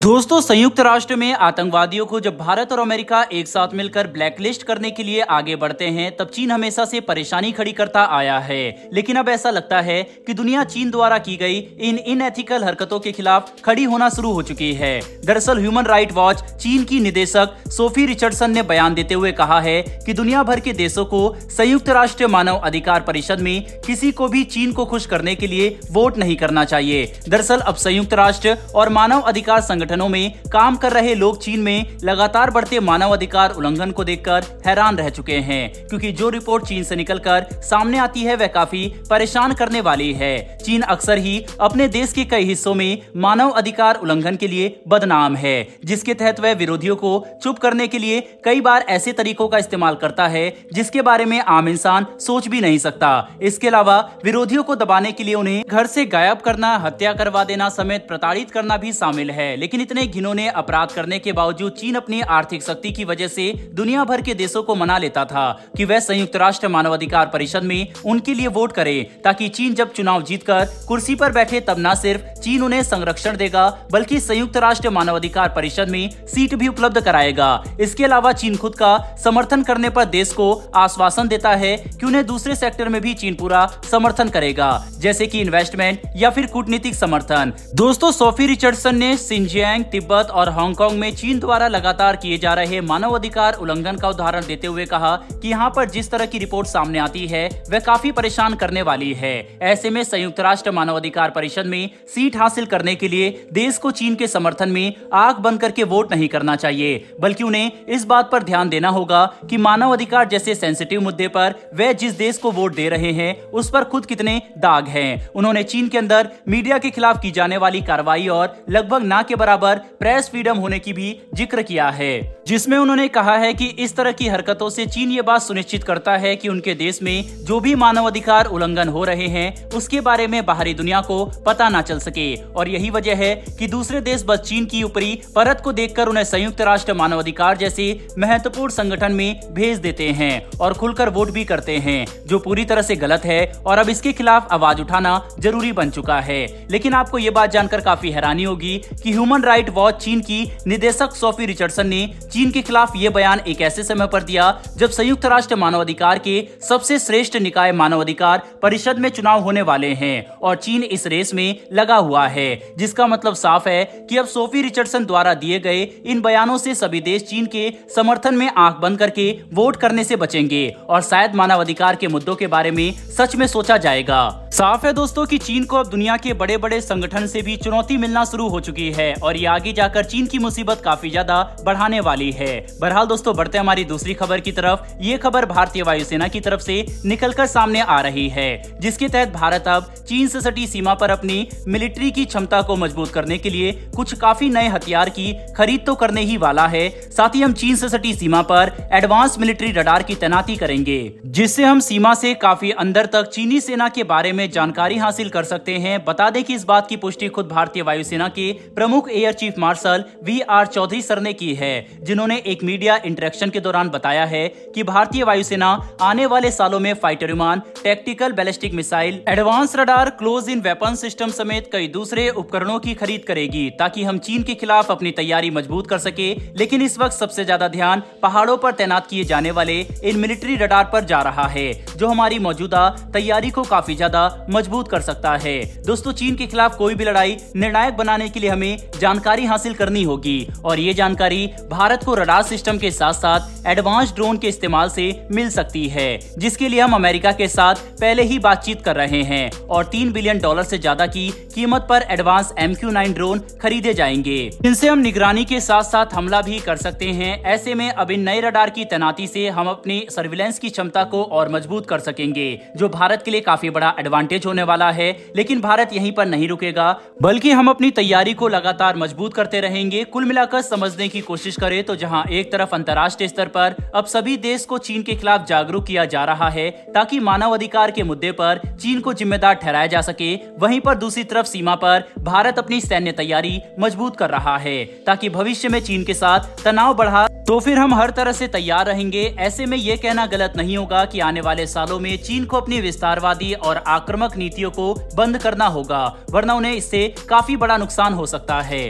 दोस्तों, संयुक्त राष्ट्र में आतंकवादियों को जब भारत और अमेरिका एक साथ मिलकर ब्लैकलिस्ट करने के लिए आगे बढ़ते हैं, तब चीन हमेशा से परेशानी खड़ी करता आया है। लेकिन अब ऐसा लगता है कि दुनिया चीन द्वारा की गई इन इनएथिकल हरकतों के खिलाफ खड़ी होना शुरू हो चुकी है। दरअसल ह्यूमन राइट वॉच चीन की निदेशक सोफी रिचर्डसन ने बयान देते हुए कहा है कि दुनिया भर के देशों को संयुक्त राष्ट्र मानव अधिकार परिषद में किसी को भी चीन को खुश करने के लिए वोट नहीं करना चाहिए। दरअसल अब संयुक्त राष्ट्र और मानव अधिकार संगठनों में काम कर रहे लोग चीन में लगातार बढ़ते मानव अधिकार उल्लंघन को देखकर हैरान रह चुके हैं, क्योंकि जो रिपोर्ट चीन से निकलकर सामने आती है वह काफी परेशान करने वाली है। चीन अक्सर ही अपने देश के कई हिस्सों में मानव अधिकार उल्लंघन के लिए बदनाम है, जिसके तहत वह विरोधियों को चुप करने के लिए कई बार ऐसे तरीकों का इस्तेमाल करता है जिसके बारे में आम इंसान सोच भी नहीं सकता। इसके अलावा विरोधियों को दबाने के लिए उन्हें घर से गायब करना, हत्या करवा देना समेत प्रताड़ित करना भी शामिल है। लेकिन इतने घिनौने अपराध करने के बावजूद चीन अपनी आर्थिक शक्ति की वजह से दुनिया भर के देशों को मना लेता था कि वह संयुक्त राष्ट्र मानवाधिकार परिषद में उनके लिए वोट करे, ताकि चीन जब चुनाव जीतकर कुर्सी पर बैठे तब न सिर्फ चीन उन्हें संरक्षण देगा बल्कि संयुक्त राष्ट्र मानवाधिकार परिषद में सीट भी उपलब्ध कराएगा। इसके अलावा चीन खुद का समर्थन करने पर देश को आश्वासन देता है कि उन्हें दूसरे सेक्टर में भी चीन पूरा समर्थन करेगा, जैसे कि इन्वेस्टमेंट या फिर कूटनीतिक समर्थन। दोस्तों, सोफी रिचर्डसन ने सिंजियांग, तिब्बत और हांगकांग में चीन द्वारा लगातार किए जा रहे मानवाधिकार उल्लंघन का उदाहरण देते हुए कहा कि यहाँ पर जिस तरह की रिपोर्ट सामने आती है वह काफी परेशान करने वाली है। ऐसे में संयुक्त राष्ट्र मानवाधिकार परिषद में सीट हासिल करने के लिए देश को चीन के समर्थन में आंख बंद करके वोट नहीं करना चाहिए, बल्कि उन्हें इस बात पर ध्यान देना होगा कि मानव अधिकार जैसे सेंसिटिव मुद्दे पर वे जिस देश को वोट दे रहे हैं उस पर खुद कितने दाग हैं। उन्होंने चीन के अंदर मीडिया के खिलाफ की जाने वाली कार्रवाई और लगभग ना के बराबर प्रेस फ्रीडम होने की भी जिक्र किया है, जिसमें उन्होंने कहा है कि इस तरह की हरकतों से चीन ये बात सुनिश्चित करता है कि उनके देश में जो भी मानवाधिकार उल्लंघन हो रहे हैं उसके बारे में बाहरी दुनिया को पता ना चल सके। और यही वजह है कि दूसरे देश बस चीन की ऊपरी परत को देखकर उन्हें संयुक्त राष्ट्र मानवाधिकार जैसे महत्वपूर्ण संगठन में भेज देते हैं और खुलकर वोट भी करते हैं, जो पूरी तरह से गलत है और अब इसके खिलाफ आवाज उठाना जरूरी बन चुका है। लेकिन आपको ये बात जानकर काफी हैरानी होगी कि ह्यूमन राइट वॉच चीन की निदेशक सोफी रिचर्डसन ने चीन के खिलाफ यह बयान एक ऐसे समय पर दिया जब संयुक्त राष्ट्र मानवाधिकार के सबसे श्रेष्ठ निकाय मानवाधिकार परिषद में चुनाव होने वाले हैं और चीन इस रेस में लगा हुआ है, जिसका मतलब साफ है कि अब सोफी रिचर्डसन द्वारा दिए गए इन बयानों से सभी देश चीन के समर्थन में आंख बंद करके वोट करने से बचेंगे और शायद मानवाधिकार के मुद्दों के बारे में सच में सोचा जाएगा। साफ है दोस्तों कि चीन को अब दुनिया के बड़े बड़े संगठन से भी चुनौती मिलना शुरू हो चुकी है और ये आगे जाकर चीन की मुसीबत काफी ज्यादा बढ़ाने वाली है। बहरहाल दोस्तों, बढ़ते हमारी दूसरी खबर की तरफ। ये खबर भारतीय वायुसेना की तरफ से निकलकर सामने आ रही है, जिसके तहत भारत अब चीन से सटी सीमा पर अपनी मिलिट्री की क्षमता को मजबूत करने के लिए कुछ काफी नए हथियार की खरीद तो करने ही वाला है। साथ ही हम चीन से सटी सीमा पर एडवांस मिलिट्री रडार की तैनाती करेंगे, जिससे हम सीमा से काफी अंदर तक चीनी सेना के बारे में जानकारी हासिल कर सकते हैं। बता दें कि इस बात की पुष्टि खुद भारतीय वायुसेना के प्रमुख air chief marshal V R. Chaudhari sir ने की है, जिन्होंने एक मीडिया इंटरेक्शन के दौरान बताया है कि भारतीय वायुसेना आने वाले सालों में फाइटर विमान, tactical ballistic missile, advance radar, close in weapon system समेत कई दूसरे उपकरणों की खरीद करेगी, ताकि हम चीन के खिलाफ अपनी तैयारी मजबूत कर सके। लेकिन इस वक्त सबसे ज्यादा ध्यान पहाड़ों पर तैनात किए जाने वाले इन मिलिट्री रडार पर जा रहा है, जो हमारी मौजूदा तैयारी को काफी ज्यादा मजबूत कर सकता है। दोस्तों, चीन के खिलाफ कोई भी लड़ाई निर्णायक बनाने के लिए हमें जानकारी हासिल करनी होगी और ये जानकारी भारत को रडार सिस्टम के साथ साथ एडवांस ड्रोन के इस्तेमाल से मिल सकती है, जिसके लिए हम अमेरिका के साथ पहले ही बातचीत कर रहे हैं और $3 बिलियन से ज्यादा की कीमत पर एडवांस MQ-9 ड्रोन खरीदे जाएंगे, जिनसे हम निगरानी के साथ साथ हमला भी कर सकते हैं। ऐसे में अब इन नए रडार की तैनाती से हम अपनी सर्विलेंस की क्षमता को और मजबूत कर सकेंगे, जो भारत के लिए काफी बड़ा एडवांटेज होने वाला है। लेकिन भारत यहीं पर नहीं रुकेगा, बल्कि हम अपनी तैयारी को लगातार मजबूत करते रहेंगे। कुल मिलाकर समझने की कोशिश करें तो जहां एक तरफ अंतर्राष्ट्रीय स्तर पर अब सभी देश को चीन के खिलाफ जागरूक किया जा रहा है ताकि मानव अधिकार के मुद्दे पर चीन को जिम्मेदार ठहराया जा सके, वहीं पर दूसरी तरफ सीमा पर भारत अपनी सैन्य तैयारी मजबूत कर रहा है ताकि भविष्य में चीन के साथ तनाव बढ़ा तो फिर हम हर तरह से तैयार रहेंगे। ऐसे में ये कहना गलत नहीं होगा कि आने वाले सालों में चीन को अपनी विस्तारवादी और आक्रामक नीतियों को बंद करना होगा, वरना उन्हें इससे काफी बड़ा नुकसान हो सकता है।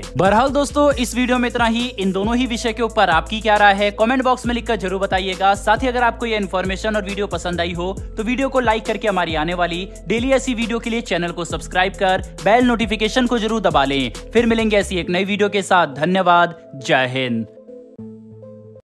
बहरहाल दोस्तों, इस वीडियो में इतना ही। इन दोनों ही विषय के ऊपर आपकी क्या राय है कमेंट बॉक्स में लिखकर जरूर बताइएगा। साथ ही अगर आपको ये इन्फॉर्मेशन और वीडियो पसंद आई हो तो वीडियो को लाइक करके हमारी आने वाली डेली ऐसी वीडियो के लिए चैनल को सब्सक्राइब कर बेल नोटिफिकेशन को जरूर दबा लें। फिर मिलेंगे ऐसी एक नई वीडियो के साथ। धन्यवाद। जय हिंद।